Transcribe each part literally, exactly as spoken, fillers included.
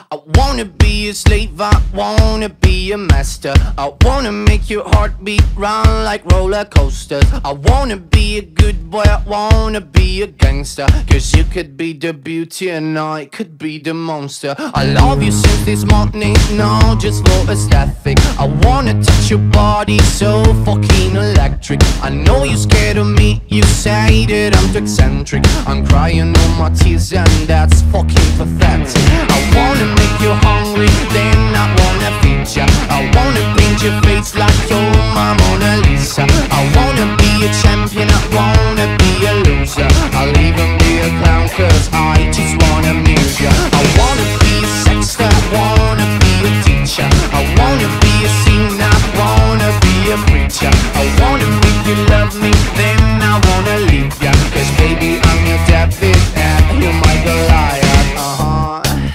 I wanna be a slave, I wanna be a master. I wanna make your heartbeat run like roller coasters. I wanna be a good boy, I wanna be a gangster. Cause you could be the beauty and I could be the monster. I love you since this morning, no, just for aesthetic. I wanna touch your body so fucking electric. I know you're scared of me, you say that I'm too eccentric. I'm crying all my tears and that's fucking pathetic. I wanna make you hungry, then I wanna feed ya. I wanna paint your face like you're my Mona Lisa. I wanna be a champion, I wanna be a loser. I'll even be a clown cause I just wanna amuse ya. I wanna be a sexter, I wanna be a teacher. I wanna be a singer, I wanna be a preacher. I wanna make you love me, then I wanna leave ya. Cause baby I'm your David and you're my Goliath. Uh-huh.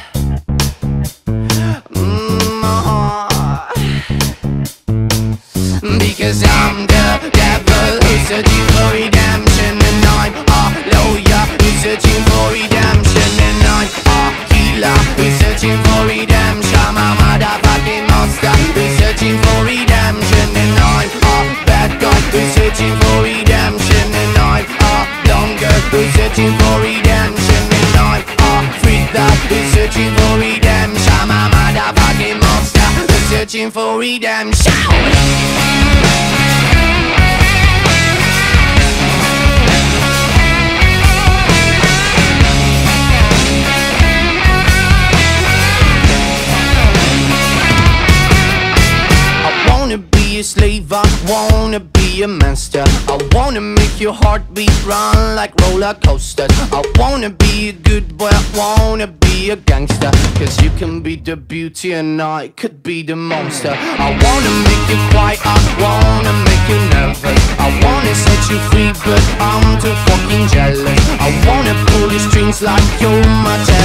Because I'm the devil who's searching for redemption. And I'm a lawyer who's searching for redemption. And I'm a healer who's searching for redemption. I'm a motherfucking monster who's searching for redemption. And I'm a bad guy who's searching for redemption. And I'm a blonde girl who's searching for redemption. And I'm a freak that who's searching for redemption. I'm a motherfucking monster who's searching for redemption. A slave, I wanna be a master. I wanna make your heartbeat run like roller coasters. I wanna be a good boy, I wanna be a gangster. Cause you can be the beauty and I could be the monster. I wanna make you quiet, I wanna make you nervous. I wanna set you free but I'm too fucking jealous. I wanna pull your strings like you're my